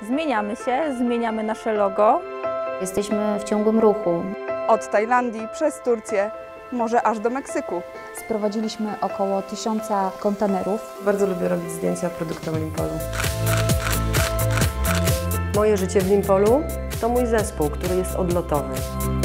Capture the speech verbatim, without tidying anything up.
Zmieniamy się, zmieniamy nasze logo. Jesteśmy w ciągłym ruchu. Od Tajlandii przez Turcję, może aż do Meksyku. Sprowadziliśmy około tysiąca kontenerów. Bardzo lubię robić zdjęcia produktom Limpolu. Moje życie w Limpolu to mój zespół, który jest odlotowy.